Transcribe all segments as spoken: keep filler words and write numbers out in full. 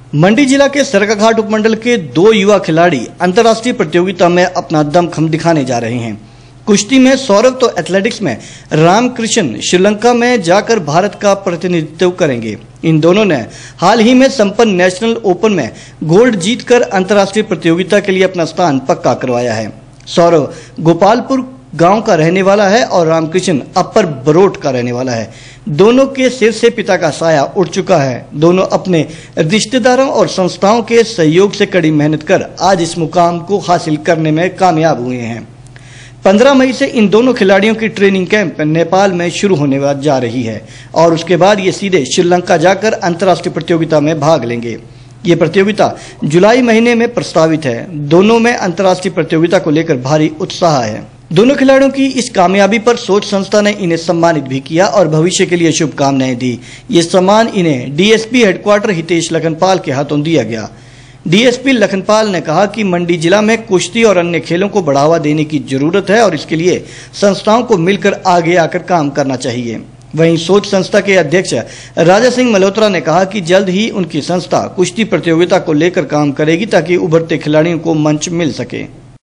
मंडी जिला के सरकाघाट उपमंडल के दो युवा खिलाड़ी अंतर्राष्ट्रीय प्रतियोगिता में अपना दमखम दिखाने जा रहे हैं। कुश्ती में सौरभ तो एथलेटिक्स में रामकृष्ण श्रीलंका में जाकर भारत का प्रतिनिधित्व करेंगे। इन दोनों ने हाल ही में संपन्न नेशनल ओपन में गोल्ड जीतकर अंतर्राष्ट्रीय प्रतियोगिता के लिए अपना स्थान पक्का करवाया है। सौरभ गोपालपुर गांव का रहने वाला है और रामकृष्ण अपर बरोट का रहने वाला है। दोनों के सिर से पिता का साया उठ चुका है। दोनों अपने रिश्तेदारों और संस्थाओं के सहयोग से कड़ी मेहनत कर आज इस मुकाम को हासिल करने में कामयाब हुए हैं। पंद्रह मई से इन दोनों खिलाड़ियों की ट्रेनिंग कैंप नेपाल में शुरू होने जा रही है और उसके बाद ये सीधे श्रीलंका जाकर अंतर्राष्ट्रीय प्रतियोगिता में भाग लेंगे। ये प्रतियोगिता जुलाई महीने में प्रस्तावित है। दोनों में अंतर्राष्ट्रीय प्रतियोगिता को लेकर भारी उत्साह है। दोनों खिलाड़ियों की इस कामयाबी पर सोच संस्था ने इन्हें सम्मानित भी किया और भविष्य के लिए शुभकामनाएं दी। ये सम्मान इन्हें डीएसपी हेडक्वार्टर हितेश लखनपाल के हाथों दिया गया। डीएसपी लखनपाल ने कहा कि मंडी जिला में कुश्ती और अन्य खेलों को बढ़ावा देने की जरूरत है और इसके लिए संस्थाओं को मिलकर आगे आकर काम करना चाहिए। वहीं सोच संस्था के अध्यक्ष राजा सिंह मल्होत्रा ने कहा कि जल्द ही उनकी संस्था कुश्ती प्रतियोगिता को लेकर काम करेगी ताकि उभरते खिलाड़ियों को मंच मिल सके।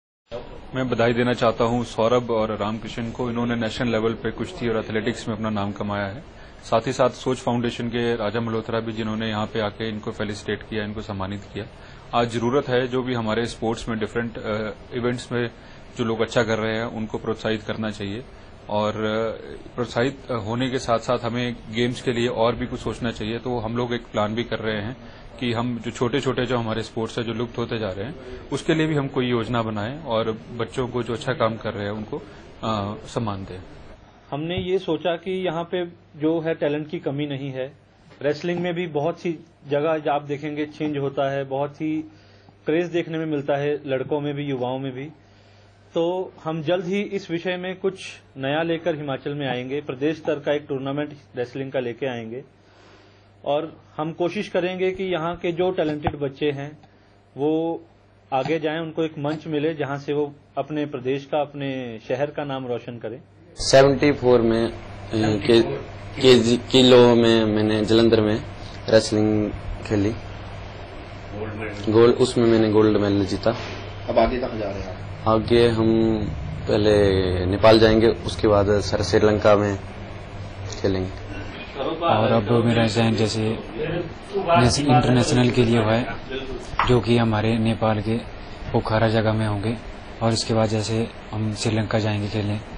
मैं बधाई देना चाहता हूं सौरभ और रामकृष्ण को। इन्होंने नेशनल लेवल पे कुश्ती और एथलेटिक्स में अपना नाम कमाया है। साथ ही साथ सोच फाउंडेशन के राजा मल्होत्रा भी, जिन्होंने यहाँ पे आके इनको फेलिसिटेट किया, इनको सम्मानित किया। आज जरूरत है जो भी हमारे स्पोर्ट्स में डिफरेंट इवेंट्स में जो लोग अच्छा कर रहे हैं उनको प्रोत्साहित करना चाहिए और प्रोत्साहित होने के साथ साथ हमें गेम्स के लिए और भी कुछ सोचना चाहिए। तो हम लोग एक प्लान भी कर रहे हैं कि हम जो छोटे छोटे जो हमारे स्पोर्ट्स है जो लुप्त होते जा रहे हैं उसके लिए भी हम कोई योजना बनाएं और बच्चों को जो अच्छा काम कर रहे हैं उनको सम्मान दें। हमने ये सोचा कि यहाँ पे जो है टैलेंट की कमी नहीं है। रेसलिंग में भी बहुत सी जगह आप देखेंगे चेंज होता है, बहुत ही क्रेज देखने में मिलता है, लड़कों में भी युवाओं में भी। तो हम जल्द ही इस विषय में कुछ नया लेकर हिमाचल में आएंगे। प्रदेश स्तर का एक टूर्नामेंट रेसलिंग का लेके आएंगे और हम कोशिश करेंगे कि यहाँ के जो टैलेंटेड बच्चे हैं वो आगे जाएं, उनको एक मंच मिले जहाँ से वो अपने प्रदेश का, अपने शहर का नाम रोशन करें। चौहत्तर में के, के किलो में मैंने जलंधर में रेसलिंग खेली, गोल्ड, उसमें मैंने गोल्ड मेडल जीता। अब आगे कहाँ जा रहे हैं? आगे हम पहले नेपाल जाएंगे, उसके बाद श्रीलंका में खेलेंगे। और अब मेरा चयन जैसे इंटरनेशनल के लिए हुआ है जो कि हमारे नेपाल के पोखरा जगह में होंगे और इसके बाद जैसे हम श्रीलंका जाएंगे खेलने।